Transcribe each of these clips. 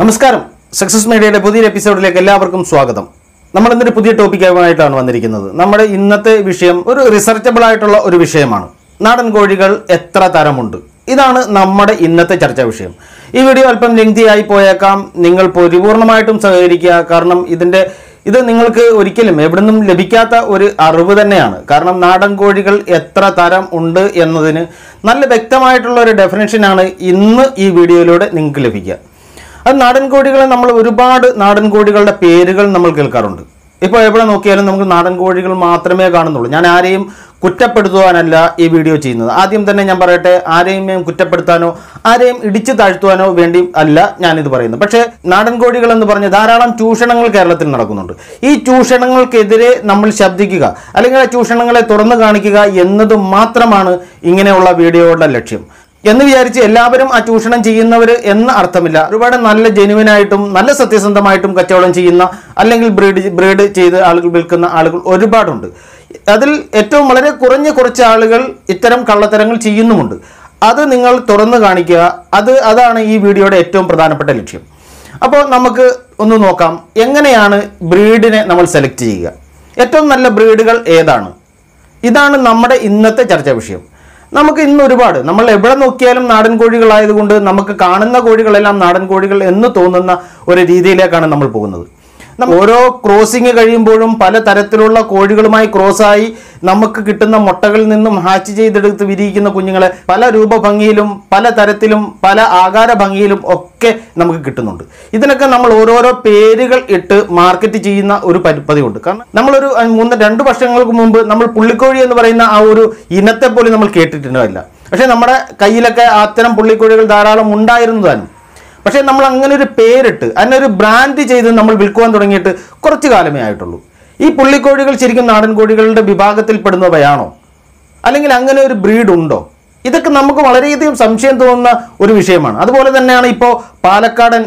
നമസ്കാരം സക്സസ് മീഡിയയുടെ പുതിയൊരു എപ്പിസോഡിലേക്ക് എല്ലാവർക്കും സ്വാഗതം. നമ്മൾ ഇന്നൊരു പുതിയ ടോപ്പിക്കായിട്ടാണ് വന്നിരിക്കുന്നത്. നമ്മുടെ ഇന്നത്തെ വിഷയം ഒരു റിസർച്ചബിൾ ആയിട്ടുള്ള ഒരു വിഷയമാണ്. നാടൻ കോഴികൾ എത്ര തരമുണ്ട്? ഇതാണ് നമ്മുടെ ഇന്നത്തെ ചർച്ചാ വിഷയം. ഈ വീഡിയോ അല്പം ലെങ്തി ആയി പോയേക്കാം. നിങ്ങൾ പരിപൂർണമായിട്ടും സഹകരിക്കുക. കാരണം ഇത് നിങ്ങൾക്ക് ഒരിക്കലും എവിടുന്നും ലഭിക്കാത്ത ഒരു അറിവ് തന്നെയാണ്. കാരണം നാടൻ കോഴികൾ എത്ര തരം ഉണ്ട് എന്നതിന് നല്ല വ്യക്തമായിട്ടുള്ള ഒരു ഡെഫിനേഷനാണ് ഇന്ന് ഈ വീഡിയോയിലൂടെ നിങ്ങൾക്ക് ലഭിക്കുക. അത് നാടൻ കോഴികളെ നമ്മൾ ഒരുപാട് നാടൻ കോഴികളുടെ പേരുകൾ നമ്മൾ കേൾക്കാറുണ്ട്. ഇപ്പോൾ എവിടെ നോക്കിയാലും നമുക്ക് നാടൻ കോഴികൾ മാത്രമേ കാണുന്നുള്ളൂ. ഞാൻ ആരെയും കുറ്റപ്പെടുത്തുവാനല്ല ഈ വീഡിയോ ചെയ്യുന്നത്. ആദ്യം തന്നെ ഞാൻ പറയട്ടെ, ആരെയും കുറ്റപ്പെടുത്താനോ ആരെയും ഇടിച്ചു താഴ്ത്തുവാനോ വേണ്ടി അല്ല ഞാനിത് പറയുന്നത്. പക്ഷേ നാടൻ കോഴികൾ എന്ന് പറഞ്ഞ് ധാരാളം ചൂഷണങ്ങൾ കേരളത്തിൽ നടക്കുന്നുണ്ട്. ഈ ചൂഷണങ്ങൾക്കെതിരെ നമ്മൾ ശബ്ദിക്കുക അല്ലെങ്കിൽ ആ ചൂഷണങ്ങളെ തുറന്നു കാണിക്കുക എന്നത് മാത്രമാണ് ഇങ്ങനെയുള്ള വീഡിയോകളുടെ ലക്ഷ്യം. എന്ന് വിചാരിച്ച് എല്ലാവരും ആ ചൂഷണം ചെയ്യുന്നവർ എന്ന അർത്ഥമില്ല. ഒരുപാട് നല്ല ജെനുവിനായിട്ടും നല്ല സത്യസന്ധമായിട്ടും കച്ചവടം ചെയ്യുന്ന അല്ലെങ്കിൽ ബ്രീഡ് ചെയ്ത് ആളുകൾ വിൽക്കുന്ന ആളുകൾ ഒരുപാടുണ്ട്. അതിൽ ഏറ്റവും വളരെ കുറച്ച് ആളുകൾ ഇത്തരം കള്ളത്തരങ്ങൾ ചെയ്യുന്നുമുണ്ട്. അത് നിങ്ങൾ തുറന്നു കാണിക്കുക. അതാണ് ഈ വീഡിയോയുടെ ഏറ്റവും പ്രധാനപ്പെട്ട ലക്ഷ്യം. അപ്പോൾ നമുക്ക് ഒന്ന് നോക്കാം, എങ്ങനെയാണ് ബ്രീഡിനെ നമ്മൾ സെലക്ട് ചെയ്യുക, ഏറ്റവും നല്ല ബ്രീഡുകൾ ഏതാണ്? ഇതാണ് നമ്മുടെ ഇന്നത്തെ ചർച്ചാ വിഷയം. നമുക്ക് ഇന്ന് ഒരുപാട് നമ്മൾ എവിടെ നോക്കിയാലും നാടൻ കോഴികളായതുകൊണ്ട് നമുക്ക് കാണുന്ന കോഴികളെല്ലാം നാടൻ കോഴികൾ എന്ന് തോന്നുന്ന ഒരു രീതിയിലേക്കാണ് നമ്മൾ പോകുന്നത്. ഓരോ ക്രോസിങ് കഴിയുമ്പോഴും പല തരത്തിലുള്ള കോഴികളുമായി ക്രോസായി നമുക്ക് കിട്ടുന്ന മുട്ടകളിൽ നിന്നും ഹാച്ച് ചെയ്തെടുത്ത് വിരിയിക്കുന്ന കുഞ്ഞുങ്ങളെ പല രൂപഭംഗിയിലും പല തരത്തിലും പല ആകാര ഭംഗിയിലും ഒക്കെ നമുക്ക് കിട്ടുന്നുണ്ട്. ഇതിനൊക്കെ നമ്മൾ ഓരോരോ പേരുകൾ ഇട്ട് മാർക്കറ്റ് ചെയ്യുന്ന ഒരു പതിവുണ്ട്. കാരണം നമ്മളൊരു 2 വർഷങ്ങൾക്ക് മുമ്പ് നമ്മൾ പുള്ളിക്കോഴി എന്ന് പറയുന്ന ആ ഒരു ഇനത്തെ പോലും നമ്മൾ കേട്ടിട്ടുണ്ടാവില്ല. പക്ഷേ നമ്മുടെ കയ്യിലൊക്കെ അത്തരം പുള്ളിക്കോഴികൾ ധാരാളം ഉണ്ടായിരുന്നു താനും. പക്ഷേ നമ്മൾ അങ്ങനെ ഒരു പേരിട്ട് അതിനെ ഒരു ബ്രാൻഡ് ചെയ്ത് നമ്മൾ വിൽക്കുവാൻ തുടങ്ങിയിട്ട് കുറച്ച് കാലമേ ആയിട്ടുള്ളൂ. ഈ പുള്ളിക്കോഴികൾ ശരിക്കും നാടൻ കോഴികളുടെ വിഭാഗത്തിൽപ്പെടുന്നവയാണോ, അല്ലെങ്കിൽ അങ്ങനെ ഒരു ബ്രീഡ് ഉണ്ടോ? ഇതൊക്കെ നമുക്ക് വളരെയധികം സംശയം തോന്നുന്ന ഒരു വിഷയമാണ്. അതുപോലെ തന്നെയാണ് ഇപ്പോൾ പാലക്കാടൻ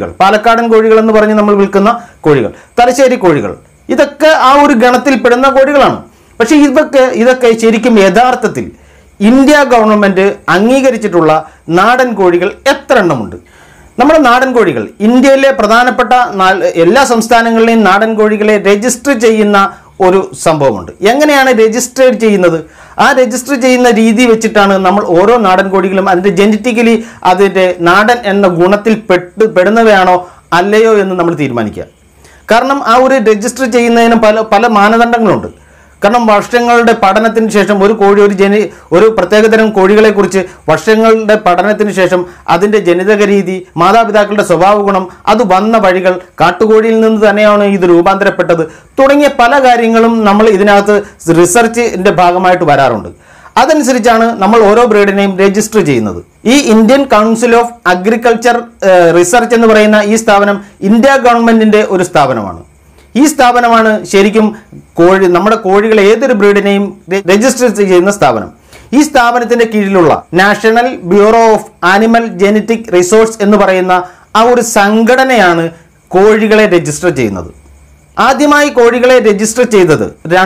കോഴികൾ എന്ന് പറഞ്ഞ് നമ്മൾ വിൽക്കുന്ന കോഴികൾ, തലശ്ശേരി കോഴികൾ, ഇതൊക്കെ ആ ഒരു ഗണത്തിൽപ്പെടുന്ന കോഴികളാണ്. പക്ഷേ ഇതൊക്കെ ശരിക്കും യഥാർത്ഥത്തിൽ ഇന്ത്യ ഗവൺമെൻറ് അംഗീകരിച്ചിട്ടുള്ള നാടൻ കോഴികൾ എത്ര എണ്ണമുണ്ട്? നമ്മുടെ നാടൻ കോഴികൾ ഇന്ത്യയിലെ പ്രധാനപ്പെട്ട എല്ലാ സംസ്ഥാനങ്ങളിലെയും നാടൻ കോഴികളെ രജിസ്റ്റർ ചെയ്യുന്ന ഒരു സംഭവമുണ്ട്. എങ്ങനെയാണ് രജിസ്റ്റർ ചെയ്യുന്നത്? ആ രജിസ്റ്റർ ചെയ്യുന്ന രീതി വെച്ചിട്ടാണ് നമ്മൾ ഓരോ നാടൻ കോഴികളും അതിൻ്റെ ജനറ്റിക്കലി അതിൻ്റെ നാടൻ എന്ന ഗുണത്തിൽ പെടുന്നവയാണോ അല്ലയോ എന്ന് നമ്മൾ തീരുമാനിക്കുക. കാരണം ആ ഒരു രജിസ്റ്റർ ചെയ്യുന്നതിന് പല മാനദണ്ഡങ്ങളുണ്ട്. കാരണം വർഷങ്ങളുടെ പഠനത്തിന് ശേഷം ഒരു പ്രത്യേകതരം കോഴികളെക്കുറിച്ച് വർഷങ്ങളുടെ പഠനത്തിന് ശേഷം അതിൻ്റെ ജനിതക രീതി, മാതാപിതാക്കളുടെ സ്വഭാവ ഗുണം, അത് വന്ന വഴികൾ, കാട്ടുകോഴിയിൽ നിന്ന് തന്നെയാണ് ഇത് രൂപാന്തരപ്പെട്ടത് തുടങ്ങിയ പല കാര്യങ്ങളും നമ്മൾ ഇതിനകത്ത് റിസർച്ചിൻ്റെ ഭാഗമായിട്ട് വരാറുണ്ട്. അതനുസരിച്ചാണ് നമ്മൾ ഓരോ ബ്രീഡിനെയും രജിസ്റ്റർ ചെയ്യുന്നത്. ഈ Indian council of agriculture research എന്ന് പറയുന്ന ഈ സ്ഥാപനം ഇന്ത്യ ഗവൺമെൻറ്റിൻ്റെ ഒരു സ്ഥാപനമാണ്. ഈ സ്ഥാപനമാണ് ശരിക്കും നമ്മുടെ കോഴികൾ ഏതൊരു ബ്രീഡിനെയും രജിസ്റ്റർ ചെയ്യുന്ന സ്ഥാപനം. ഈ സ്ഥാപനത്തിന്റെ കീഴിലുള്ള national bureau of animal genetic resource എന്ന് പറയുന്ന ആ ഒരു സംഘടനയാണ് കോഴികളെ രജിസ്റ്റർ ചെയ്യുന്നത്. ആദ്യമായി കോഴികളെ രജിസ്റ്റർ ചെയ്തത്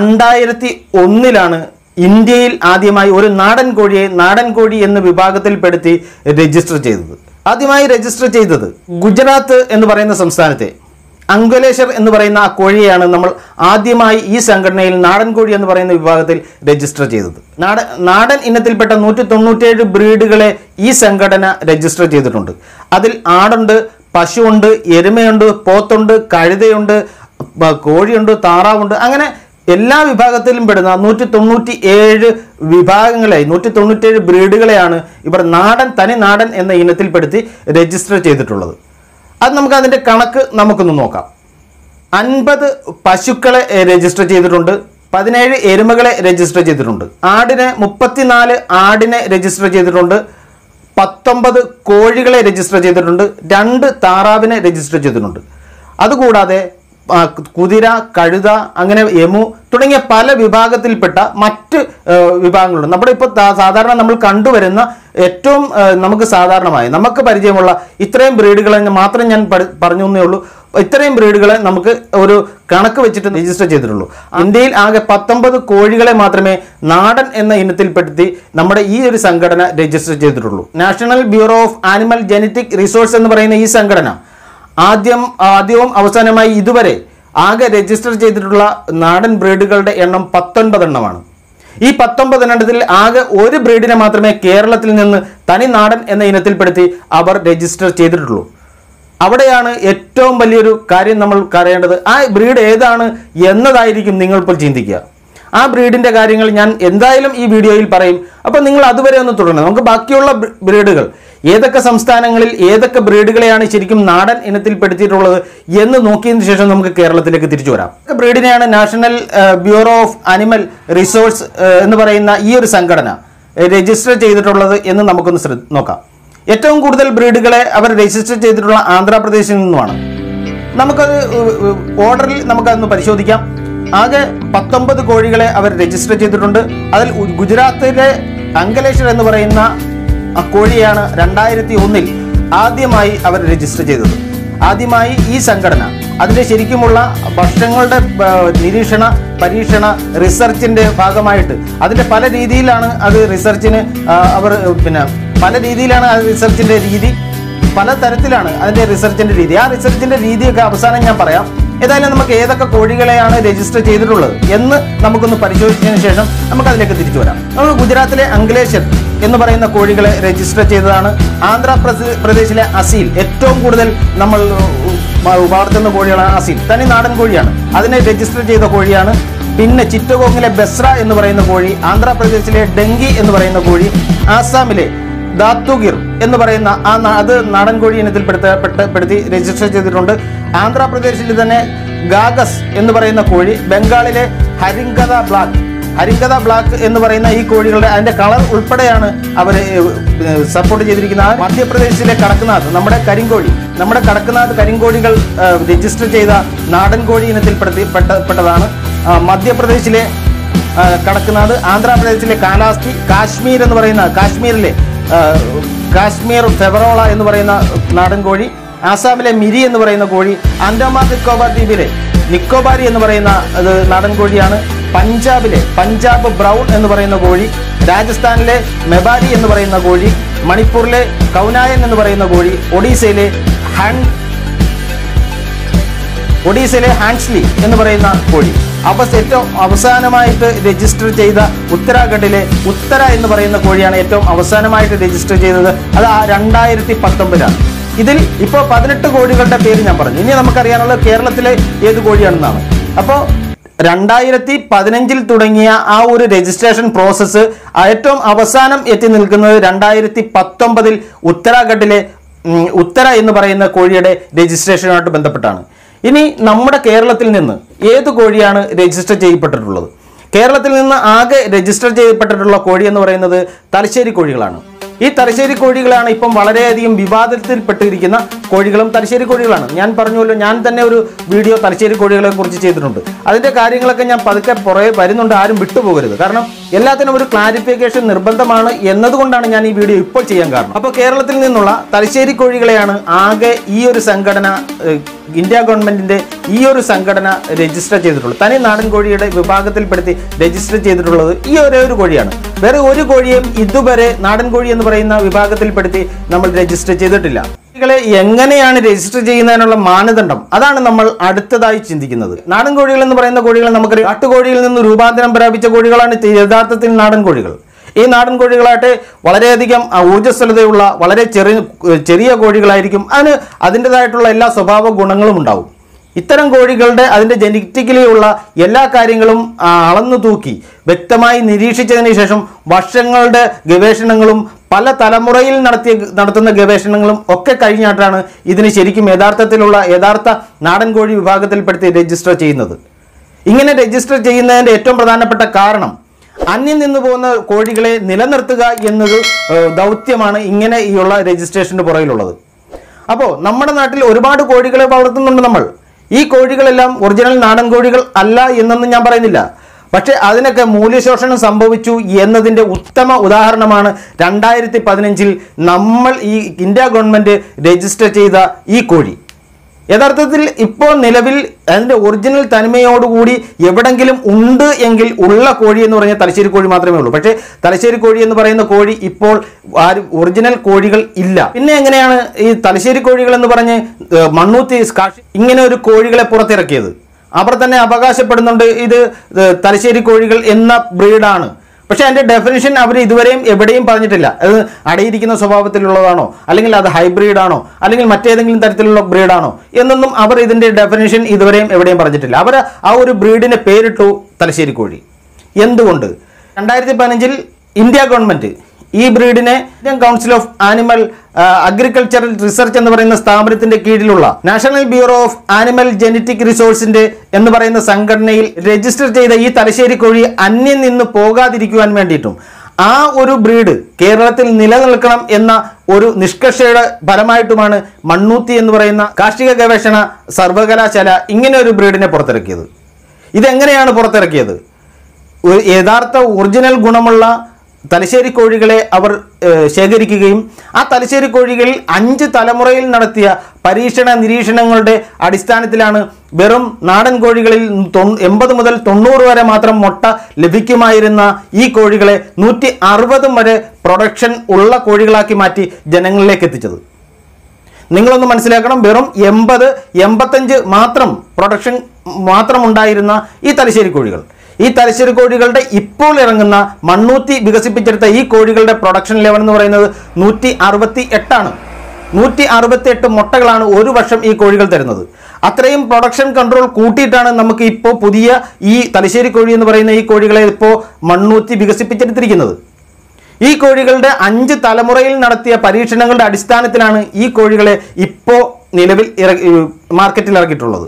2001 ഇന്ത്യയിൽ ആദ്യമായി ഒരു നാടൻ കോഴി എന്ന വിഭാഗത്തിൽപ്പെടുത്തി രജിസ്റ്റർ ചെയ്തത്. ആദ്യമായി രജിസ്റ്റർ ചെയ്തത് ഗുജറാത്ത് എന്ന് പറയുന്ന സംസ്ഥാനത്തെ അങ്കുലേശ്വർ എന്ന് പറയുന്ന ആ കോഴിയെയാണ് നമ്മൾ ആദ്യമായി ഈ സംഘടനയിൽ നാടൻ കോഴി എന്ന് പറയുന്ന വിഭാഗത്തിൽ രജിസ്റ്റർ ചെയ്തത്. നാടൻ ഇനത്തിൽപ്പെട്ട 197 ബ്രീഡുകളെ ഈ സംഘടന രജിസ്റ്റർ ചെയ്തിട്ടുണ്ട്. അതിൽ ആടുണ്ട്, പശുവുണ്ട്, എരുമയുണ്ട്, പോത്തുണ്ട്, കഴുതയുണ്ട്, കോഴിയുണ്ട്, താറാവുണ്ട്, അങ്ങനെ എല്ലാ വിഭാഗത്തിലും പെടുന്ന 197 വിഭാഗങ്ങളായി 197 ബ്രീഡുകളെയാണ് ഇവർ തനി നാടൻ എന്ന ഇനത്തിൽപ്പെടുത്തി രജിസ്റ്റർ ചെയ്തിട്ടുള്ളത്. അത് നമുക്ക് അതിൻ്റെ കണക്ക് നമുക്കൊന്ന് നോക്കാം. 50 പശുക്കളെ രജിസ്റ്റർ ചെയ്തിട്ടുണ്ട്, 17 എരുമകളെ രജിസ്റ്റർ ചെയ്തിട്ടുണ്ട്, 34 ആടിനെ രജിസ്റ്റർ ചെയ്തിട്ടുണ്ട്, 19 കോഴികളെ രജിസ്റ്റർ ചെയ്തിട്ടുണ്ട്, 2 താറാവിനെ രജിസ്റ്റർ ചെയ്തിട്ടുണ്ട്. അതുകൂടാതെ കുതിര, കഴുത, അങ്ങനെ എമു തുടങ്ങിയ പല വിഭാഗത്തിൽപ്പെട്ട മറ്റ് വിഭാഗങ്ങളുണ്ട്. നമ്മുടെ ഇപ്പോൾ സാധാരണ നമ്മൾ കണ്ടുവരുന്ന ഏറ്റവും നമുക്ക് പരിചയമുള്ള ഇത്രയും ബ്രീഡുകളെ മാത്രം ഞാൻ പറഞ്ഞു എന്നേ ഉള്ളൂ. ഇത്രയും ബ്രീഡുകളെ നമുക്ക് ഒരു കണക്ക് വെച്ചിട്ട് രജിസ്റ്റർ ചെയ്തിട്ടുള്ളൂ. ഇന്ത്യയിൽ ആകെ 19 കോഴികളെ മാത്രമേ നാടൻ എന്ന ഇനത്തിൽപ്പെടുത്തി നമ്മുടെ ഈ ഒരു സംഘടന രജിസ്റ്റർ ചെയ്തിട്ടുള്ളൂ. National bureau of animal genetic resource എന്ന് പറയുന്ന ഈ സംഘടന ആദ്യവും അവസാനമായി ഇതുവരെ ആകെ രജിസ്റ്റർ ചെയ്തിട്ടുള്ള നാടൻ ബ്രീഡുകളുടെ എണ്ണം 19 എണ്ണമാണ്. ഈ 19 എണ്ണത്തിൽ ആകെ ഒരു ബ്രീഡിനെ മാത്രമേ കേരളത്തിൽ നിന്ന് തനി നാടൻ എന്ന ഇനത്തിൽപ്പെടുത്തി അവർ രജിസ്റ്റർ ചെയ്തിട്ടുള്ളൂ. അവിടെയാണ് ഏറ്റവും വലിയൊരു കാര്യം നമ്മൾ അറിയേണ്ടത്. ആ ബ്രീഡ് ഏതാണ് എന്നതായിരിക്കും നിങ്ങൾ ഇപ്പോൾ ചിന്തിക്കുക. ആ ബ്രീഡിൻ്റെ കാര്യങ്ങൾ ഞാൻ എന്തായാലും ഈ വീഡിയോയിൽ പറയും. അപ്പോൾ നിങ്ങൾ അതുവരെ ഒന്ന് തുടരണം. നമുക്ക് ബാക്കിയുള്ള ബ്രീഡുകൾ ഏതൊക്കെ സംസ്ഥാനങ്ങളിൽ ഏതൊക്കെ ബ്രീഡുകളെയാണ് ശരിക്കും നാടൻ ഇനത്തിൽപ്പെടുത്തിയിട്ടുള്ളത് എന്ന് നോക്കിയതിന് ശേഷം നമുക്ക് കേരളത്തിലേക്ക് തിരിച്ചു വരാം. ബ്രീഡിനെയാണ് national bureau of animal resource എന്ന് പറയുന്ന ഈ ഒരു സംഘടന രജിസ്റ്റർ ചെയ്തിട്ടുള്ളത് എന്ന് നമുക്കൊന്ന് നോക്കാം. ഏറ്റവും കൂടുതൽ ബ്രീഡുകളെ അവർ രജിസ്റ്റർ ചെയ്തിട്ടുള്ള ആന്ധ്രാപ്രദേശിൽ നിന്നുമാണ്. നമുക്കത് ഓർഡറിൽ നമുക്കതൊന്ന് പരിശോധിക്കാം. ആകെ 19 കോഴികളെ അവർ രജിസ്റ്റർ ചെയ്തിട്ടുണ്ട്. അതിൽ ഗുജറാത്തിലെ അങ്കലേശ്വർ എന്ന് പറയുന്ന ആ കോഴിയാണ് 2001 ആദ്യമായി അവർ രജിസ്റ്റർ ചെയ്തത്. ആദ്യമായി ഈ സംഘടന അതിൻ്റെ ശരിക്കുമുള്ള വർഷങ്ങളുടെ നിരീക്ഷണ പരീക്ഷണ റിസർച്ചിൻ്റെ ഭാഗമായിട്ട് അതിൻ്റെ പല രീതിയിലാണ് അത് റിസർച്ചിന് അവർ പല രീതിയിലാണ് ആ റിസർച്ചിൻ്റെ രീതി, പല തരത്തിലാണ് അതിൻ്റെ റിസർച്ചിൻ്റെ രീതി. ആ റിസർച്ചിൻ്റെ രീതിയൊക്കെ അവസാനം ഞാൻ പറയാം. ഏതായാലും നമുക്ക് ഏതൊക്കെ കോഴികളെയാണ് രജിസ്റ്റർ ചെയ്തിട്ടുള്ളത് എന്ന് നമുക്കൊന്ന് പരിശോധിച്ചതിന് ശേഷം നമുക്ക് അതിലേക്ക് തിരിച്ചു വരാം. നമ്മൾ ഗുജറാത്തിലെ അങ്കലേശ്വർ എന്ന് പറയുന്ന കോഴികളെ രജിസ്റ്റർ ചെയ്തതാണ്. ആന്ധ്രാപ്രദേശിലെ അസീൽ ഏറ്റവും കൂടുതൽ നമ്മൾ വളർത്തുന്ന കോഴികളാണ്. അസീൽ തനി നാടൻ കോഴിയാണ്, അതിനെ രജിസ്റ്റർ ചെയ്ത കോഴിയാണ്. പിന്നെ ചിറ്റഗോങ്ങിലെ ബെസ്ര എന്ന് പറയുന്ന കോഴി, ആന്ധ്രാപ്രദേശിലെ ഡെങ്കി എന്ന് പറയുന്ന കോഴി, ആസാമിലെ ദാത്തുഗിർ എന്ന് പറയുന്ന അത് നാടൻ കോഴി ഇനത്തിൽപ്പെടുത്തി രജിസ്റ്റർ ചെയ്തിട്ടുണ്ട്. ആന്ധ്രാപ്രദേശിൽ തന്നെ ഗാഗസ് എന്ന് പറയുന്ന കോഴി, ബംഗാളിലെ ഹരിങ്കത ബ്ലാക്ക് എന്ന് പറയുന്ന ഈ കോഴികളുടെ അതിൻ്റെ കളർ ഉൾപ്പെടെയാണ് അവർ സപ്പോർട്ട് ചെയ്തിരിക്കുന്നത്. മധ്യപ്രദേശിലെ കടക്നാഥ് നമ്മുടെ കടക്നാഥ് കരിങ്കോഴികൾ രജിസ്റ്റർ ചെയ്ത നാടൻ കോഴി ഇനത്തിൽപ്പെട്ടതാണ്. മധ്യപ്രദേശിലെ കടക്നാഥ്, ആന്ധ്രാപ്രദേശിലെ കാശ്മീർ എന്ന് പറയുന്ന കാശ്മീർ ഫെവറോള എന്ന് പറയുന്ന നാടൻ കോഴി, ആസാമിലെ മിരി എന്ന് പറയുന്ന കോഴി, ആൻഡമാൻ നിക്കോബാർ ദ്വീപിലെ നിക്കോബാരി എന്ന് പറയുന്ന അത് നാടൻ കോഴിയാണ്. പഞ്ചാബ് ബ്രൗൺ എന്ന് പറയുന്ന കോഴി, രാജസ്ഥാനിലെ മെബാരി എന്ന് പറയുന്ന കോഴി, മണിപ്പൂരിലെ കൗനായൻ എന്ന് പറയുന്ന കോഴി, ഒഡീസയിലെ ഹാൻസ്ലി എന്ന് പറയുന്ന കോഴി. ഏറ്റവും അവസാനമായിട്ട് രജിസ്റ്റർ ചെയ്ത ഉത്തരാഖണ്ഡിലെ ഉത്തര എന്ന് പറയുന്ന കോഴിയാണ് ഏറ്റവും അവസാനമായിട്ട് രജിസ്റ്റർ ചെയ്തത്. അത് 2019 ഇതിൽ ഇപ്പോൾ 18 കോഴികളുടെ പേര് ഞാൻ പറഞ്ഞു. ഇനി നമുക്കറിയാനുള്ളത് കേരളത്തിലെ ഏത് കോഴിയാണെന്നാണ്. അപ്പോൾ 2015 തുടങ്ങിയ ആ ഒരു രജിസ്ട്രേഷൻ പ്രോസസ്സ് ഏറ്റവും അവസാനം എത്തി നിൽക്കുന്നത് 2019 ഉത്തരാഖണ്ഡിലെ ഉത്തര എന്ന് പറയുന്ന കോഴിയുടെ രജിസ്ട്രേഷനുമായിട്ട് ബന്ധപ്പെട്ടാണ്. ഇനി നമ്മുടെ കേരളത്തിൽ നിന്ന് ഏത് കോഴിയാണ് രജിസ്റ്റർ ചെയ്യപ്പെട്ടിട്ടുള്ളത്? കേരളത്തിൽ നിന്ന് ആകെ രജിസ്റ്റർ ചെയ്യപ്പെട്ടിട്ടുള്ള കോഴി എന്ന് പറയുന്നത് തലശ്ശേരി കോഴികളാണ്. ഈ തലശ്ശേരി കോഴികളാണ് ഇപ്പം വളരെയധികം വിവാദത്തിൽപ്പെട്ടിരിക്കുന്ന കോഴികളും തലശ്ശേരി കോഴികളാണ്. ഞാൻ പറഞ്ഞല്ലോ, ഞാൻ തന്നെ ഒരു വീഡിയോ തലശ്ശേരി കോഴികളെ കുറിച്ച് ചെയ്തിട്ടുണ്ട്. അതിൻ്റെ കാര്യങ്ങളൊക്കെ ഞാൻ പതുക്കെ പുറകെ വരുന്നുണ്ട്, ആരും വിട്ടുപോകരുത്. കാരണം എല്ലാത്തിനും ഒരു ക്ലാരിഫിക്കേഷൻ നിർബന്ധമാണ് എന്നതുകൊണ്ടാണ് ഞാൻ ഈ വീഡിയോ ഇപ്പോൾ ചെയ്യാൻ കാരണം. അപ്പോൾ കേരളത്തിൽ നിന്നുള്ള തലശ്ശേരി കോഴികളെയാണ് ആകെ ഈ ഒരു സംഘടന, ഇന്ത്യ ഗവൺമെന്റിന്റെ ഈ ഒരു സംഘടന രജിസ്റ്റർ ചെയ്തിട്ടുള്ളത്. തനി നാടൻ കോഴിയുടെ വിഭാഗത്തിൽപ്പെടുത്തി രജിസ്റ്റർ ചെയ്തിട്ടുള്ളത് ഈ ഒരേ ഒരു കോഴിയാണ്. വേറെ ഒരു കോഴിയും ഇതുവരെ നാടൻ കോഴി എന്ന് പറയുന്ന വിഭാഗത്തിൽപ്പെടുത്തി നമ്മൾ രജിസ്റ്റർ ചെയ്തിട്ടില്ല. കോഴികളെ എങ്ങനെയാണ് രജിസ്റ്റർ ചെയ്യുന്നതിനുള്ള മാനദണ്ഡം, അതാണ് നമ്മൾ അടുത്തതായി ചിന്തിക്കുന്നത്. നാടൻ കോഴികൾ എന്ന് പറയുന്ന കോഴികൾ നമുക്കറിയാം, കാട്ടുകോഴിയിൽ നിന്ന് രൂപാന്തരം പ്രാപിച്ച കോഴികളാണ് യഥാർത്ഥത്തിൽ നാടൻ കോഴികൾ. ഈ നാടൻ കോഴികളായിട്ട് വളരെയധികം ഊർജ്ജസ്വലതയുള്ള വളരെ ചെറിയ കോഴികളായിരിക്കും. അതിൻ്റെതായിട്ടുള്ള എല്ലാ സ്വഭാവ ഗുണങ്ങളും ഉണ്ടാവും. ഇത്തരം കോഴികളുടെ അതിൻ്റെ ജനറ്റിക്കലി ഉള്ള എല്ലാ കാര്യങ്ങളും അളന്നു തൂക്കി വ്യക്തമായി നിരീക്ഷിച്ചതിന് ശേഷം വർഷങ്ങളുടെ ഗവേഷണങ്ങളും പല തലമുറയിൽ നടത്തുന്ന ഗവേഷണങ്ങളും ഒക്കെ കഴിഞ്ഞിട്ടാണ് ഇതിന് ശരിക്കും യഥാർത്ഥ നാടൻ കോഴി വിഭാഗത്തിൽപ്പെടുത്തി രജിസ്റ്റർ ചെയ്യുന്നത്. ഇങ്ങനെ രജിസ്റ്റർ ചെയ്യുന്നതിൻ്റെ ഏറ്റവും പ്രധാനപ്പെട്ട കാരണം അന്യം നിന്ന് പോകുന്ന കോഴികളെ നിലനിർത്തുക എന്നൊരു ദൗത്യമാണ് ഇങ്ങനെയുള്ള രജിസ്ട്രേഷന് പുറകിലുള്ളത്. അപ്പോൾ നമ്മുടെ നാട്ടിൽ ഒരുപാട് കോഴികളെ വളർത്തുന്നുണ്ട് നമ്മൾ. ഈ കോഴികളെല്ലാം ഒറിജിനൽ നാടൻ കോഴികൾ അല്ല എന്നൊന്നും ഞാൻ പറയുന്നില്ല. പക്ഷേ അതിനൊക്കെ മൂല്യശോഷണം സംഭവിച്ചു എന്നതിൻ്റെ ഉത്തമ ഉദാഹരണമാണ് 2015 നമ്മൾ ഈ ഇന്ത്യ ഗവൺമെൻറ് രജിസ്റ്റർ ചെയ്ത ഈ കോഴി. യഥാർത്ഥത്തിൽ ഇപ്പോൾ നിലവിൽ അതിൻ്റെ ഒറിജിനൽ തനിമയോടുകൂടി എവിടെങ്കിലും ഉണ്ട് എങ്കിൽ ഉള്ള കോഴി എന്ന് പറഞ്ഞാൽ തലശ്ശേരി കോഴി മാത്രമേ ഉള്ളൂ. പക്ഷേ തലശ്ശേരി കോഴി എന്ന് പറയുന്ന കോഴി ഇപ്പോൾ ആരും ഒറിജിനൽ കോഴികൾ ഇല്ല. പിന്നെ എങ്ങനെയാണ് ഈ തലശ്ശേരി കോഴികൾ എന്ന് പറഞ്ഞ് മണ്ണൂത്തി ഇങ്ങനെ ഒരു കോഴികളെ പുറത്തിറക്കിയത്? അവർ തന്നെ അവകാശപ്പെടുന്നുണ്ട് ഇത് തലശ്ശേരി കോഴികൾ എന്ന ബ്രീഡാണ്. പക്ഷേ അതിൻ്റെ ഡെഫിനിഷൻ അവർ ഇതുവരെയും എവിടെയും പറഞ്ഞിട്ടില്ല. അത് അടയിരിക്കുന്ന സ്വഭാവത്തിലുള്ളതാണോ, അല്ലെങ്കിൽ അത് ഹൈബ്രിഡാണോ, അല്ലെങ്കിൽ മറ്റേതെങ്കിലും തരത്തിലുള്ള ബ്രീഡാണോ എന്നൊന്നും അവർ ഇതിൻ്റെ ഡെഫിനിഷൻ ഇതുവരെയും എവിടെയും പറഞ്ഞിട്ടില്ല. അവർ ആ ഒരു ബ്രീഡിന് പേരിട്ടു തലശ്ശേരി കോഴി. എന്തുകൊണ്ട്? 2015 ഇന്ത്യ ഗവൺമെൻറ് ഈ ബ്രീഡിനെ Indian council of animal agricultural research എന്ന് പറയുന്ന സ്ഥാപനത്തിന്റെ കീഴിലുള്ള national bureau of animal genetic റിസോഴ്സിന്റെ എന്ന് പറയുന്ന സംഘടനയിൽ രജിസ്റ്റർ ചെയ്ത ഈ തലശ്ശേരി കോഴി അന്യം നിന്ന് പോകാതിരിക്കുവാൻ വേണ്ടിയിട്ടും ആ ഒരു ബ്രീഡ് കേരളത്തിൽ നിലനിൽക്കണം എന്ന ഒരു നിഷ്കർഷയുടെ ഫലമായിട്ടുമാണ് മണ്ണൂത്തി എന്ന് പറയുന്ന കാർഷിക ഗവേഷണ സർവകലാശാല ഇങ്ങനെ ഒരു ബ്രീഡിനെ പുറത്തിറക്കിയത്. ഇതെങ്ങനെയാണ് പുറത്തിറക്കിയത്? ഒരു യഥാർത്ഥ ഒറിജിനൽ ഗുണമുള്ള തലശ്ശേരി കോഴികളെ അവർ ശേഖരിക്കുകയും ആ തലശ്ശേരി കോഴികളിൽ 5 തലമുറയിൽ നടത്തിയ പരീക്ഷണ നിരീക്ഷണങ്ങളുടെ അടിസ്ഥാനത്തിലാണ് വെറും നാടൻ കോഴികളിൽ 80 മുതൽ 90 വരെ മാത്രം മുട്ട ലഭിക്കുമായിരുന്ന ഈ കോഴികളെ 160 വരെ പ്രൊഡക്ഷൻ ഉള്ള കോഴികളാക്കി മാറ്റി ജനങ്ങളിലേക്ക് എത്തിച്ചത്. നിങ്ങളൊന്ന് മനസ്സിലാക്കണം, വെറും 80-85 മാത്രം പ്രൊഡക്ഷൻ മാത്രം ഉണ്ടായിരുന്ന ഈ തലശ്ശേരി കോഴികൾ, ഈ തലശ്ശേരി കോഴികളുടെ ഇപ്പോൾ ഇറങ്ങുന്ന മണ്ണൂത്തി വികസിപ്പിച്ചെടുത്ത ഈ കോഴികളുടെ പ്രൊഡക്ഷൻ ലെവൽ എന്ന് പറയുന്നത് 168 ആണ്. 168 മുട്ടകളാണ് ഒരു വർഷം ഈ കോഴികൾ തരുന്നത്. അത്രയും പ്രൊഡക്ഷൻ കൺട്രോൾ കൂട്ടിയിട്ടാണ് നമുക്ക് ഇപ്പോൾ പുതിയ ഈ തലശ്ശേരി കോഴി എന്ന് പറയുന്ന ഈ കോഴികളെ ഇപ്പോൾ മണ്ണൂത്തി വികസിപ്പിച്ചെടുത്തിരിക്കുന്നത്. ഈ കോഴികളുടെ 5 തലമുറയിൽ നടത്തിയ പരീക്ഷണങ്ങളുടെ അടിസ്ഥാനത്തിലാണ് ഈ കോഴികളെ ഇപ്പോൾ നിലവിൽ മാർക്കറ്റിൽ ഇറക്കിയിട്ടുള്ളത്.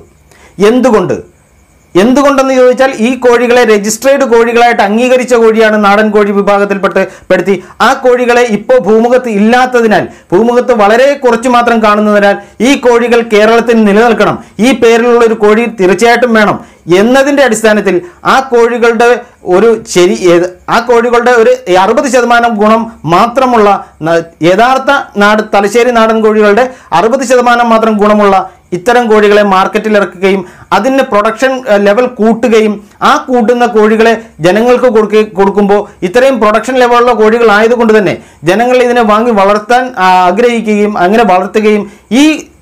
എന്തുകൊണ്ടെന്ന് ചോദിച്ചാൽ ഈ കോഴികളെ രജിസ്ട്രേഡ് കോഴികളായിട്ട് അംഗീകരിച്ച കോഴിയാണ് നാടൻ കോഴി വിഭാഗത്തിൽപ്പെടുത്തി ആ കോഴികളെ ഇപ്പോൾ ഭൂമുഖത്ത് ഇല്ലാത്തതിനാൽ, ഭൂമുഖത്ത് വളരെ കുറച്ച് മാത്രം കാണുന്നതിനാൽ ഈ കോഴികൾ കേരളത്തിൽ നിലനിൽക്കണം, ഈ പേരിലുള്ള ഒരു കോഴി തീർച്ചയായിട്ടും വേണം എന്നതിൻ്റെ അടിസ്ഥാനത്തിൽ ആ കോഴികളുടെ ഒരു 60% ഗുണം മാത്രമുള്ള യഥാർത്ഥ തലശ്ശേരി നാടൻ കോഴികളുടെ 60% മാത്രം ഗുണമുള്ള ഇത്തരം കോഴികളെ മാർക്കറ്റിൽ ഇറക്കുകയും അതിന് പ്രൊഡക്ഷൻ ലെവൽ കൂട്ടുകയും ആ കൂട്ടുന്ന കോഴികളെ ജനങ്ങൾക്ക് കൊടുക്കുമ്പോൾ ഇത്രയും പ്രൊഡക്ഷൻ ലെവലുള്ള കോഴികളായതുകൊണ്ട് തന്നെ ജനങ്ങൾ ഇതിനെ വാങ്ങി വളർത്താൻ ആഗ്രഹിക്കുകയും അങ്ങനെ വളർത്തുകയും ഈ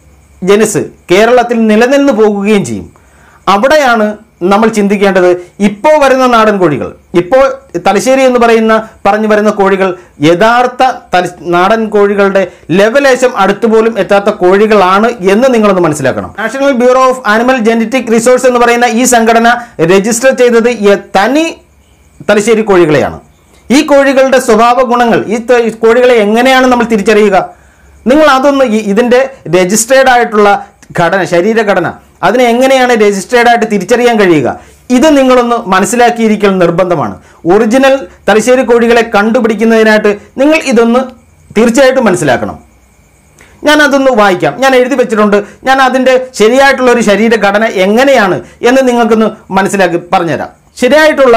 ജനസ് കേരളത്തിൽ നിലനിന്ന് പോകുകയും ചെയ്യും. അവിടെയാണ് നമ്മൾ ചിന്തിക്കേണ്ടത്. ഇപ്പോൾ വരുന്ന നാടൻ കോഴികൾ, ഇപ്പോൾ തലശ്ശേരി എന്ന് പറഞ്ഞു വരുന്ന കോഴികൾ യഥാർത്ഥ നാടൻ കോഴികളുടെ ലെവലേശം അടുത്തുപോലും എത്താത്ത കോഴികളാണ് എന്ന് നിങ്ങളൊന്ന് മനസ്സിലാക്കണം. National bureau of animal genetic resource എന്ന് പറയുന്ന ഈ സംഘടന രജിസ്റ്റർ ചെയ്തത് തനി തലശ്ശേരി കോഴികളെയാണ്. ഈ കോഴികളുടെ സ്വഭാവ ഗുണങ്ങൾ, ഈ കോഴികളെ എങ്ങനെയാണ് നമ്മൾ തിരിച്ചറിയുക? നിങ്ങൾ അതൊന്ന് ഇതിൻ്റെ രജിസ്ട്രേഡ് ആയിട്ടുള്ള ഘടന, ശരീരഘടന, അതിനെ എങ്ങനെയാണ് രജിസ്ട്രേഡ് ആയിട്ട് തിരിച്ചറിയാൻ കഴിയുക? ഇത് നിങ്ങളൊന്ന് മനസ്സിലാക്കിയിരിക്കൽ നിർബന്ധമാണ്. ഒറിജിനൽ തലശ്ശേരി കോഴികളെ കണ്ടുപിടിക്കുന്നതിനായിട്ട് നിങ്ങൾ ഇതൊന്ന് തീർച്ചയായിട്ടും മനസ്സിലാക്കണം. ഞാൻ അതൊന്ന് വായിക്കാം, ഞാൻ എഴുതി വെച്ചിട്ടുണ്ട്. ഞാൻ അതിൻ്റെ ശരിയായിട്ടുള്ള ഒരു ശരീരഘടന എങ്ങനെയാണ് എന്ന് നിങ്ങൾക്കൊന്ന് മനസ്സിലാക്കി പറഞ്ഞുതരാം. ശരിയായിട്ടുള്ള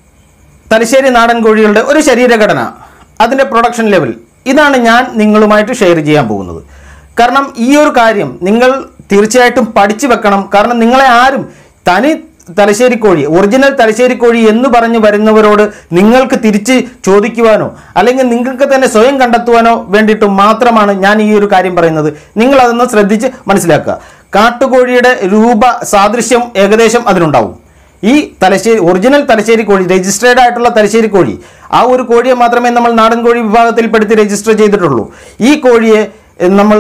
തലശ്ശേരി നാടൻ കോഴികളുടെ ഒരു ശരീരഘടന, അതിൻ്റെ പ്രൊഡക്ഷൻ ലെവൽ, ഇതാണ് ഞാൻ നിങ്ങളുമായിട്ട് ഷെയർ ചെയ്യാൻ പോകുന്നത്. കാരണം ഈ ഒരു കാര്യം നിങ്ങൾ തീർച്ചയായിട്ടും പഠിച്ചു വെക്കണം. കാരണം നിങ്ങളെ ആരും തനി തലശ്ശേരി കോഴി, ഒറിജിനൽ തലശ്ശേരി കോഴി എന്ന് പറഞ്ഞു വരുന്നവരോട് നിങ്ങൾക്ക് തിരിച്ച് ചോദിക്കുവാനോ അല്ലെങ്കിൽ നിങ്ങൾക്ക് തന്നെ സ്വയം കണ്ടെത്തുവാനോ വേണ്ടിയിട്ട് മാത്രമാണ് ഞാൻ ഈ ഒരു കാര്യം പറയുന്നത്. നിങ്ങൾ അതൊന്ന് ശ്രദ്ധിച്ച് മനസ്സിലാക്കുക. കാട്ടുകോഴിയുടെ രൂപ സാദൃശ്യം ഏകദേശം അതിനുണ്ടാവും. ഈ ഒറിജിനൽ തലശ്ശേരി കോഴി, രജിസ്ട്രേഡ് ആയിട്ടുള്ള തലശ്ശേരി കോഴി, ആ ഒരു കോഴിയെ മാത്രമേ നമ്മൾ നാടൻ കോഴി വിഭാഗത്തിൽപ്പെടുത്തി രജിസ്റ്റർ ചെയ്തിട്ടുള്ളൂ. ഈ കോഴിയെ നമ്മൾ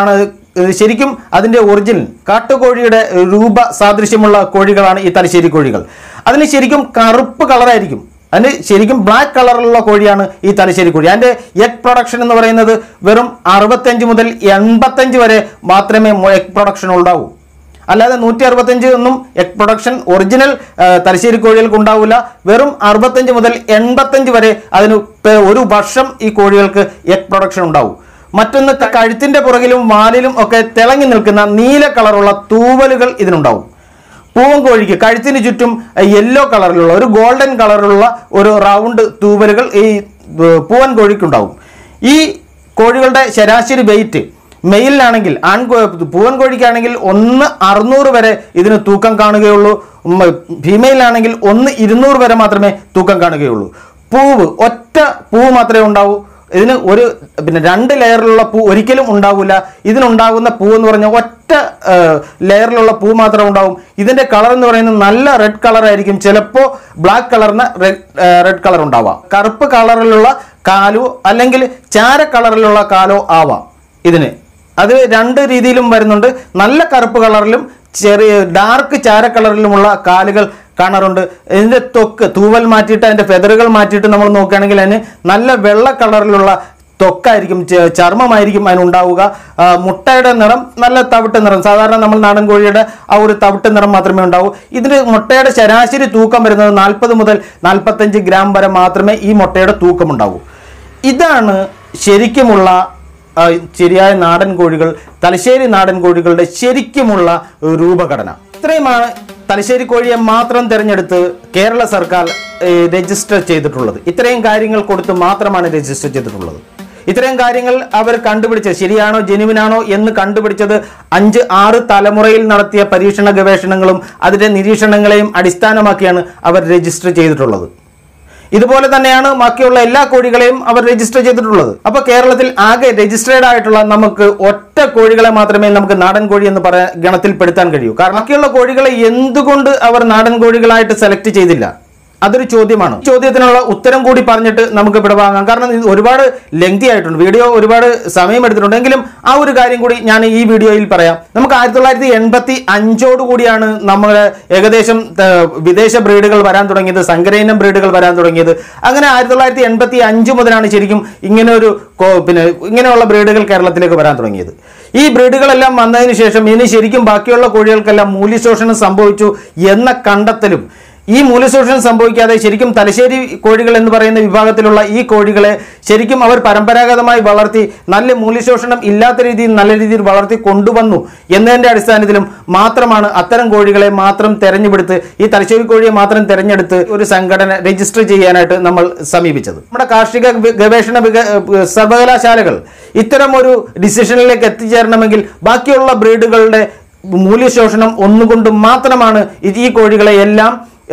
ശരിക്കും അതിൻ്റെ ഒറിജിനൽ കാട്ടുകോഴിയുടെ രൂപ സാദൃശ്യമുള്ള കോഴികളാണ് ഈ തലശ്ശേരി കോഴികൾ. അതിന് ശരിക്കും കറുപ്പ് കളറായിരിക്കും, അതിന് ശരിക്കും ബ്ലാക്ക് കളറിലുള്ള കോഴിയാണ് ഈ തലശ്ശേരി കോഴി. അതിൻ്റെ എഗ് പ്രൊഡക്ഷൻ എന്ന് പറയുന്നത് വെറും 65 മുതൽ 85 വരെ മാത്രമേ എഗ് പ്രൊഡക്ഷൻ ഉണ്ടാവൂ. അല്ലാതെ 165 ഒന്നും എഗ് പ്രൊഡക്ഷൻ ഒറിജിനൽ തലശ്ശേരി കോഴികൾക്ക് ഉണ്ടാവില്ല. വെറും 65 മുതൽ 85 വരെ അതിന് ഒരു വർഷം ഈ കോഴികൾക്ക് എഗ് പ്രൊഡക്ഷൻ ഉണ്ടാവും. മറ്റൊന്ന്, കഴുത്തിൻ്റെ പുറകിലും വാലിലും ഒക്കെ തിളങ്ങി നിൽക്കുന്ന നീല കളറുള്ള തൂവലുകൾ ഇതിനുണ്ടാവും. പൂവൻ കോഴിക്ക് കഴുത്തിന് ചുറ്റും യെല്ലോ കളറിലുള്ള ഒരു ഗോൾഡൻ കളറിലുള്ള ഒരു റൗണ്ട് തൂവലുകൾ ഈ പൂവൻ കോഴിക്കുണ്ടാവും. ഈ കോഴികളുടെ ശരാശരി വെയിറ്റ് മെയിലിനാണെങ്കിൽ പൂവൻ കോഴിക്കാണെങ്കിൽ 1,600 വരെ ഇതിന് തൂക്കം കാണുകയുള്ളൂ. ഫീമെയിലാണെങ്കിൽ 1,200 വരെ മാത്രമേ തൂക്കം കാണുകയുള്ളൂ. ഒറ്റ പൂവ് മാത്രമേ ഉണ്ടാവൂ. ഇതിന് പിന്നെ 2 ലെയറിലുള്ള പൂ ഒരിക്കലും ഉണ്ടാവില്ല. ഇതിനുണ്ടാകുന്ന പൂ എന്ന് പറഞ്ഞാൽ ഒറ്റ ലെയറിലുള്ള പൂ മാത്രം ഉണ്ടാവും. ഇതിന്റെ കളർ എന്ന് പറയുന്നത് നല്ല റെഡ് കളർ ആയിരിക്കും. ചിലപ്പോൾ ബ്ലാക്ക് കളറിന് റെഡ് കളർ ഉണ്ടാവാം. കറുപ്പ് കളറിലുള്ള കാലോ അല്ലെങ്കിൽ ചാര കളറിലുള്ള കാലോ ആവാം. ഇതിന് അത് 2 രീതിയിലും വരുന്നുണ്ട്. നല്ല കറുപ്പ് കളറിലും ചെറിയ ഡാർക്ക് ചാര കളറിലുമുള്ള കാലുകൾ കാണാറുണ്ട്. ഇതിന്റെ തൂവൽ മാറ്റിയിട്ട് അതിന്റെ ഫെദറുകൾ മാറ്റിയിട്ട് നമ്മൾ നോക്കുകയാണെങ്കിൽ അതിന് നല്ല വെള്ള കളറിലുള്ള ത്വക്കായിരിക്കും, ചർമ്മമായിരിക്കും അതിനുണ്ടാവുക. മുട്ടയുടെ നിറം നല്ല തവിട്ട് നിറം, സാധാരണ നമ്മൾ നാടൻ കോഴിയുടെ ആ ഒരു തവിട്ട് നിറം മാത്രമേ ഉണ്ടാവൂ. ഇതിന് മുട്ടയുടെ ശരാശരി തൂക്കം വരുന്നത് 40 മുതൽ 45 ഗ്രാം വരെ മാത്രമേ ഈ മുട്ടയുടെ തൂക്കം ഉണ്ടാവൂ. ഇതാണ് ശരിക്കുമുള്ള ശരിയായ നാടൻ കോഴികൾ, തലശ്ശേരി നാടൻ കോഴികളുടെ ശരിക്കുമുള്ള രൂപഘടന. ഇത്രയുമാണ് തലശ്ശേരി കോഴിയെ മാത്രം തിരഞ്ഞെടുത്ത് കേരള സർക്കാർ രജിസ്റ്റർ ചെയ്തിട്ടുള്ളത്. ഇത്രയും കാര്യങ്ങൾ കൊടുത്ത് മാത്രമാണ് രജിസ്റ്റർ ചെയ്തിട്ടുള്ളത്. ഇത്രയും കാര്യങ്ങൾ അവർ കണ്ടുപിടിച്ചത് ശരിയാണോ ജെനുവിനാണോ എന്ന് കണ്ടുപിടിച്ചത് 5-6 തലമുറയിൽ നടത്തിയ പരീക്ഷണ ഗവേഷണങ്ങളും അതിന്റെ നിരീക്ഷണങ്ങളെയും അടിസ്ഥാനമാക്കിയാണ് അവർ രജിസ്റ്റർ ചെയ്തിട്ടുള്ളത്. ഇതുപോലെ തന്നെയാണ് ബാക്കിയുള്ള എല്ലാ കോഴികളെയും അവർ രജിസ്റ്റർ ചെയ്തിട്ടുള്ളത്. അപ്പോൾ കേരളത്തിൽ ആകെ രജിസ്റ്റേർഡ് ആയിട്ടുള്ള നമുക്ക് ഒറ്റ കോഴികളെ മാത്രമേ നമുക്ക് നാടൻ കോഴി എന്ന് ഗണത്തിൽപ്പെടുത്താൻ കഴിയൂ. കാരണം ബാക്കിയുള്ള കോഴികളെ എന്തുകൊണ്ട് അവർ നാടൻ കോഴികളായിട്ട് സെലക്ട് ചെയ്തില്ല? അതൊരു ചോദ്യമാണ്. ചോദ്യത്തിനുള്ള ഉത്തരം കൂടി പറഞ്ഞിട്ട് നമുക്ക് ഇവിടെ വാങ്ങാം. കാരണം ഇത് ഒരുപാട് ലെങ്തി ആയിട്ടുണ്ട്, വീഡിയോ ഒരുപാട് സമയം എടുത്തിട്ടുണ്ട്. എങ്കിലും ആ ഒരു കാര്യം കൂടി ഞാൻ ഈ വീഡിയോയിൽ പറയാം. നമുക്ക് 1985 കൂടിയാണ് നമ്മൾ ഏകദേശം വിദേശ ബ്രീഡുകൾ വരാൻ തുടങ്ങിയത്, സങ്കരയിനം ബ്രീഡുകൾ വരാൻ തുടങ്ങിയത്. അങ്ങനെ 1985 മുതലാണ് ശരിക്കും ഇങ്ങനെയുള്ള ബ്രീഡുകൾ കേരളത്തിലേക്ക് വരാൻ തുടങ്ങിയത്. ഈ ബ്രീഡുകളെല്ലാം വന്നതിന് ശേഷം ഇനി ശരിക്കും ബാക്കിയുള്ള കോഴികൾക്കെല്ലാം മൂല്യശോഷണം സംഭവിച്ചു എന്ന കണ്ടെത്തലും ഈ മൂല്യശോഷണം സംഭവിക്കാതെ ശരിക്കും തലശ്ശേരി കോഴികൾ എന്ന് പറയുന്ന വിഭാഗത്തിലുള്ള ഈ കോഴികളെ ശരിക്കും അവർ പരമ്പരാഗതമായി വളർത്തി നല്ല മൂല്യശോഷണം ഇല്ലാത്ത രീതിയിൽ നല്ല രീതിയിൽ വളർത്തി കൊണ്ടുവന്നു എന്നതിൻ്റെ അടിസ്ഥാനത്തിലും മാത്രമാണ് അത്തരം കോഴികളെ മാത്രം തെരഞ്ഞെടുത്ത് ഈ തലശ്ശേരി കോഴിയെ മാത്രം തെരഞ്ഞെടുത്ത് ഒരു സംഘടന രജിസ്റ്റർ ചെയ്യാനായിട്ട് നമ്മൾ സമീപിച്ചത്. നമ്മുടെ കാർഷിക ഗവേഷണ സർവകലാശാലകൾ ഇത്തരം ഒരു ഡിസിഷനിലേക്ക് എത്തിച്ചേരണമെങ്കിൽ ബാക്കിയുള്ള ബ്രീഡുകളുടെ മൂല്യശോഷണം ഒന്നുകൊണ്ട് മാത്രമാണ് ഈ കോഴികളെ എല്ലാം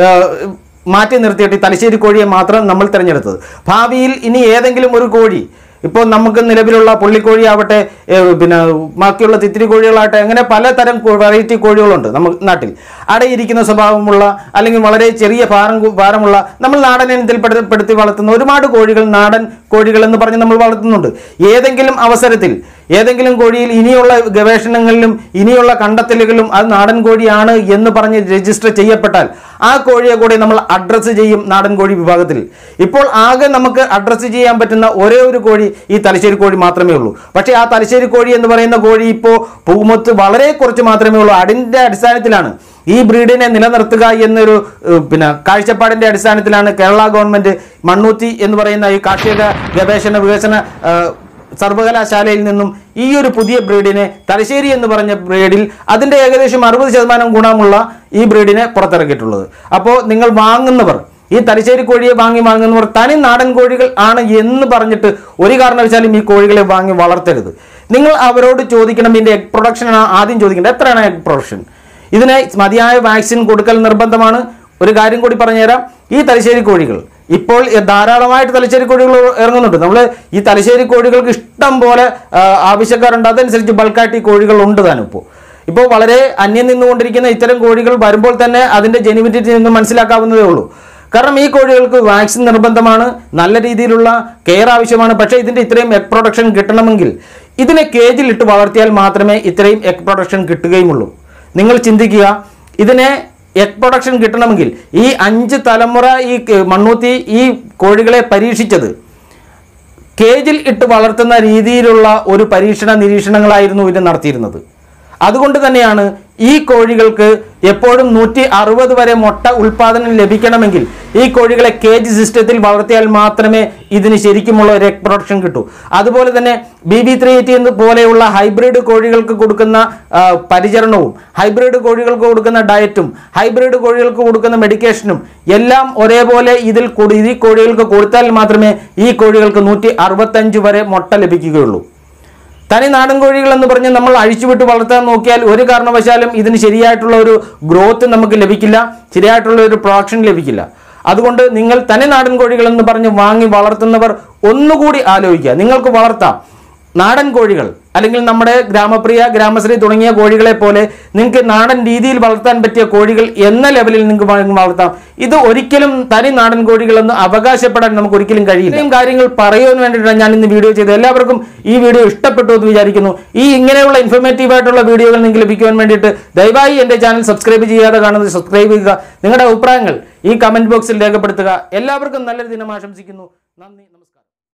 മാറ്റി നിർത്തിയിട്ട് തലശ്ശേരി കോഴിയെ മാത്രം നമ്മൾ തിരഞ്ഞെടുത്തത്. ഭാവിയിൽ ഇനി ഏതെങ്കിലും ഒരു കോഴി, ഇപ്പോൾ നമുക്ക് നിലവിലുള്ള പുള്ളിക്കോഴി ആവട്ടെ, ബാക്കിയുള്ള തിത്തിരി കോഴികളാവട്ടെ, അങ്ങനെ പലതരം വെറൈറ്റി കോഴികളുണ്ട് നമ്മുടെ നാട്ടിൽ. അടയിരിക്കുന്ന സ്വഭാവമുള്ള അല്ലെങ്കിൽ വളരെ ചെറിയ ഭാരമുള്ള നമ്മൾ നാടൻ ഇനത്തിൽ പെടുത്തി വളർത്തുന്ന ഒരുപാട് കോഴികൾ നാടൻ കോഴികൾ എന്ന് പറഞ്ഞ് നമ്മൾ വളർത്തുന്നുണ്ട്. ഏതെങ്കിലും അവസരത്തിൽ ഏതെങ്കിലും കോഴിയിൽ ഇനിയുള്ള ഗവേഷണങ്ങളിലും ഇനിയുള്ള കണ്ടെത്തലുകളിലും അത് നാടൻ കോഴിയാണ് എന്ന് പറഞ്ഞ് രജിസ്റ്റർ ചെയ്യപ്പെട്ടാൽ ആ കോഴിയെ കൂടെ നമ്മൾ അഡ്രസ്സ് ചെയ്യും നാടൻ കോഴി വിഭാഗത്തിൽ. ഇപ്പോൾ ആകെ നമുക്ക് അഡ്രസ്സ് ചെയ്യാൻ പറ്റുന്ന ഒരേ ഒരു കോഴി ഈ തലശ്ശേരി കോഴി മാത്രമേ ഉള്ളൂ. പക്ഷേ ആ തലശ്ശേരി കോഴി എന്ന് പറയുന്ന കോഴി ഇപ്പോൾ പൂമൊത്ത് വളരെ കുറച്ച് മാത്രമേ ഉള്ളൂ. അതിൻ്റെ അടിസ്ഥാനത്തിലാണ് ഈ ബ്രീഡിനെ നിലനിർത്തുക എന്നൊരു കാഴ്ചപ്പാടിന്റെ അടിസ്ഥാനത്തിലാണ് കേരള ഗവൺമെന്റ് മണ്ണൂത്തി എന്ന് പറയുന്ന ഈ കാർഷിക ഗവേഷണ വികസന സർവകലാശാലയിൽ നിന്നും ഈ ഒരു പുതിയ ബ്രീഡിനെ തലശ്ശേരി എന്ന് പറഞ്ഞ ബ്രീഡിൽ അതിൻ്റെ ഏകദേശം 60% ഗുണമുള്ള ഈ ബ്രീഡിനെ പുറത്തിറക്കിയിട്ടുള്ളത്. അപ്പോൾ നിങ്ങൾ വാങ്ങുന്നവർ, ഈ തലശ്ശേരി കോഴിയെ വാങ്ങുന്നവർ തനി നാടൻ കോഴികൾ ആണ് എന്ന് പറഞ്ഞിട്ട് ഒരു കാരണവശാലും ഈ കോഴികളെ വാങ്ങി വളർത്തരുത്. നിങ്ങൾ അവരോട് ചോദിക്കണം, ഇതിൻ്റെ എഗ് പ്രൊഡക്ഷൻ ആദ്യം ചോദിക്കേണ്ടത്. എത്രയാണ് എഗ് പ്രൊഡക്ഷൻ? ഇതിന് മതിയായ വാക്സിൻ കൊടുക്കൽ നിർബന്ധമാണ്. ഒരു കാര്യം കൂടി പറഞ്ഞുതരാം, ഈ തലശ്ശേരി കോഴികൾ ഇപ്പോൾ ധാരാളമായിട്ട് തലശ്ശേരി കോഴികൾ ഇറങ്ങുന്നുണ്ട്. നമ്മൾ ഈ തലശ്ശേരി കോഴികൾക്ക് ഇഷ്ടം പോലെ ആവശ്യക്കാരുണ്ട്. അതനുസരിച്ച് ബൾക്കായിട്ട് ഈ കോഴികൾ ഉണ്ട് താനും. ഇപ്പോൾ വളരെ അന്യം നിന്നുകൊണ്ടിരിക്കുന്ന ഇത്തരം കോഴികൾ വരുമ്പോൾ തന്നെ അതിൻ്റെ ജെനുവിനിറ്റി നിന്ന് മനസ്സിലാക്കാവുന്നതേ ഉള്ളൂ. കാരണം ഈ കോഴികൾക്ക് വാക്സിൻ നിർബന്ധമാണ്, നല്ല രീതിയിലുള്ള കെയർ ആവശ്യമാണ്. പക്ഷേ ഇതിൻ്റെ ഇത്രയും എഗ് പ്രൊഡക്ഷൻ കിട്ടണമെങ്കിൽ ഇതിനെ കേജിലിട്ട് വളർത്തിയാൽ മാത്രമേ ഇത്രയും എഗ് പ്രൊഡക്ഷൻ കിട്ടുകയുമുള്ളൂ. നിങ്ങൾ ചിന്തിക്കുക, ഇതിനെ എഗ് പ്രൊഡക്ഷൻ കിട്ടണമെങ്കിൽ ഈ 5 തലമുറ ഈ മണ്ണൂത്തി ഈ കോഴികളെ പരീക്ഷിച്ചത് കേജിൽ ഇട്ട് വളർത്തുന്ന രീതിയിലുള്ള ഒരു നിരീക്ഷണങ്ങളായിരുന്നു ഇത് നടത്തിയിരുന്നത്. അതുകൊണ്ട് തന്നെയാണ് ഈ കോഴികൾക്ക് എപ്പോഴും 160 വരെ മുട്ട ഉൽപാദനം ലഭിക്കണമെങ്കിൽ ഈ കോഴികളെ കേജ് സിസ്റ്റത്തിൽ വളർത്തിയാൽ മാത്രമേ ഇതിന് ശരിക്കുമുള്ള ഒരു എഗ് പ്രൊഡക്ഷൻ കിട്ടൂ. അതുപോലെ തന്നെ BB380 പോലെയുള്ള ഹൈബ്രിഡ് കോഴികൾക്ക് കൊടുക്കുന്ന പരിചരണവും ഹൈബ്രിഡ് കോഴികൾക്ക് കൊടുക്കുന്ന ഡയറ്റും ഹൈബ്രിഡ് കോഴികൾക്ക് കൊടുക്കുന്ന മെഡിക്കേഷനും എല്ലാം ഒരേപോലെ ഈ കോഴികൾക്ക് കൊടുത്താൽ മാത്രമേ ഈ കോഴികൾക്ക് 165 വരെ മുട്ട ലഭിക്കുകയുള്ളൂ. തനി നാടൻ കോഴികൾ എന്ന് പറഞ്ഞ് നമ്മൾ അഴിച്ചുവിട്ട് വളർത്താൻ നോക്കിയാൽ ഒരു കാരണവശാലും ഇതിന് ശരിയായിട്ടുള്ള ഒരു ഗ്രോത്ത് നമുക്ക് ലഭിക്കില്ല, ശരിയായിട്ടുള്ള ഒരു പ്രൊഡക്ഷൻ ലഭിക്കില്ല. അതുകൊണ്ട് നിങ്ങൾ തനി നാടൻ കോഴികൾ എന്ന് പറഞ്ഞ് വാങ്ങി വളർത്തുന്നവർ ഒന്നുകൂടി ആലോചിക്കുക. നിങ്ങൾക്ക് വളർത്താം നാടൻ കോഴികൾ, അല്ലെങ്കിൽ നമ്മുടെ ഗ്രാമപ്രിയ, ഗ്രാമശ്രീ തുടങ്ങിയ കോഴികളെ പോലെ നിങ്ങൾക്ക് നാടൻ രീതിയിൽ വളർത്താൻ പറ്റിയ കോഴികൾ എന്ന ലെവലിൽ നിങ്ങൾക്ക് വളർത്താം. ഇത് ഒരിക്കലും തനി നാടൻ കോഴികളെന്ന് അവകാശപ്പെടാൻ നമുക്ക് ഒരിക്കലും കഴിയില്ല. ഇത്രയും കാര്യങ്ങൾ പറയുവാൻ വേണ്ടിയിട്ടാണ് ഞാൻ ഇന്ന് വീഡിയോ ചെയ്തത്. എല്ലാവർക്കും ഈ വീഡിയോ ഇഷ്ടപ്പെട്ടു എന്ന് വിചാരിക്കുന്നു. ഇങ്ങനെയുള്ള ഇൻഫോർമേറ്റീവ് ആയിട്ടുള്ള വീഡിയോകൾ നിങ്ങൾക്ക് ലഭിക്കുവാൻ വേണ്ടിയിട്ട് ദയവായി എൻ്റെ ചാനൽ സബ്സ്ക്രൈബ് ചെയ്യാതെ കാണുന്നത് സബ്സ്ക്രൈബ് ചെയ്യുക. നിങ്ങളുടെ അഭിപ്രായങ്ങൾ ഈ കമന്റ് ബോക്സിൽ രേഖപ്പെടുത്തുക. എല്ലാവർക്കും നല്ലൊരു ദിനം ആശംസിക്കുന്നു. നന്ദി, നമസ്കാരം.